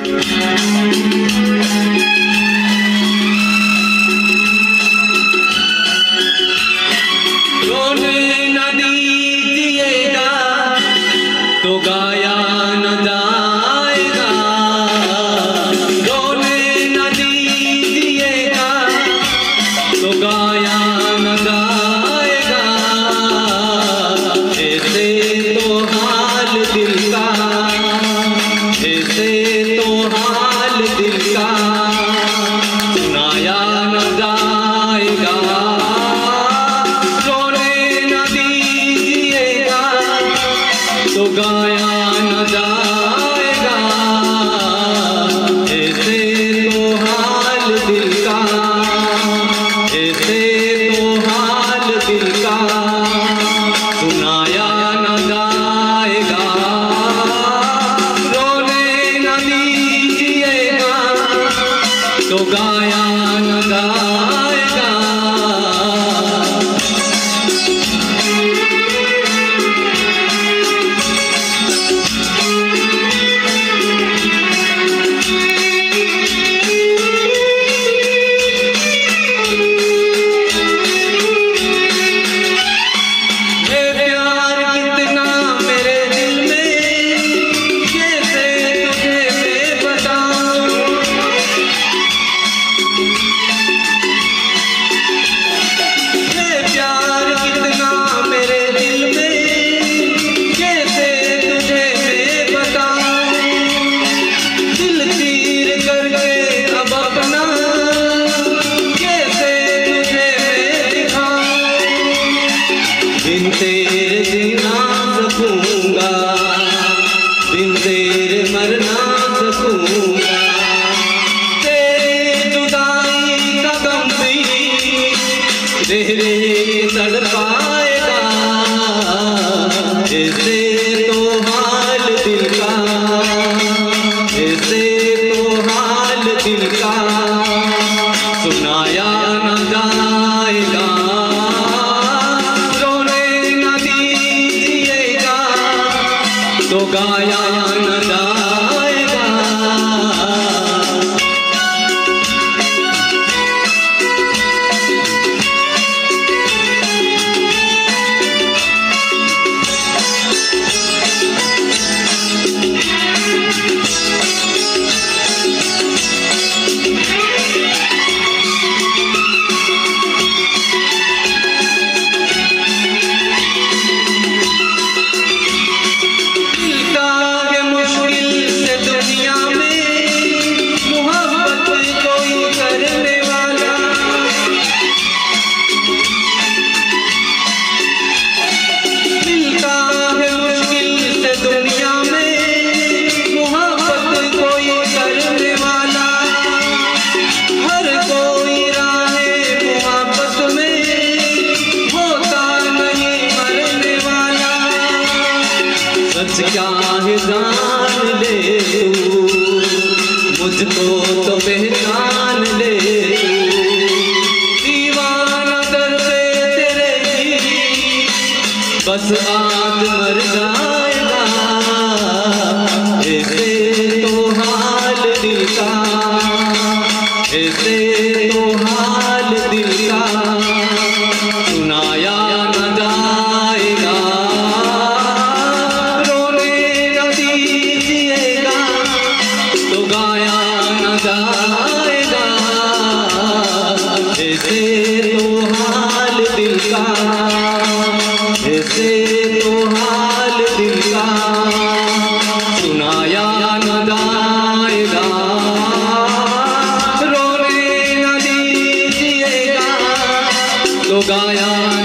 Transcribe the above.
रोने न दीजिएगा तो गाया न जाएगा, रोने न दीजिएगा तो गाया न जाएगा। ऐसे तो हाल दिल का, ऐसे तो हाल दिल का सुनाया न जाएगा। रोने न दीजिएगा तो गाया न जाएगा। ऐसे तो हाल दिल का, ऐसे तो हाल दिल का सुनाया न जाएगा। रोने न दीजिएगा तो गाया न जाएगा। बिन तेरे जीना सकूंगा, बिन तेरे मरना सकूंगा। तेरी जुदाई का गम भी तेरे तड़पाएगा। ऐसे तो हाल दिल का, ऐसे तो हाल दिल का सुनाया न जाएगा। तो गाया न जाएगा। क्या है जान ले तू, मुझको तो पहचान ले तू। दीवाना दर पे तेरे ही बस आज मर जाएगा। ऐसे तो हाल दिल का, ऐसे तो हाल दिल का सुनाया न जाएगा। तो गाया न जाएगा। ऐसे तो हाल दिल का, ऐसे तो हाल दिल का सुनाया न जाएगा। रोने न दीजिएगा तो गाया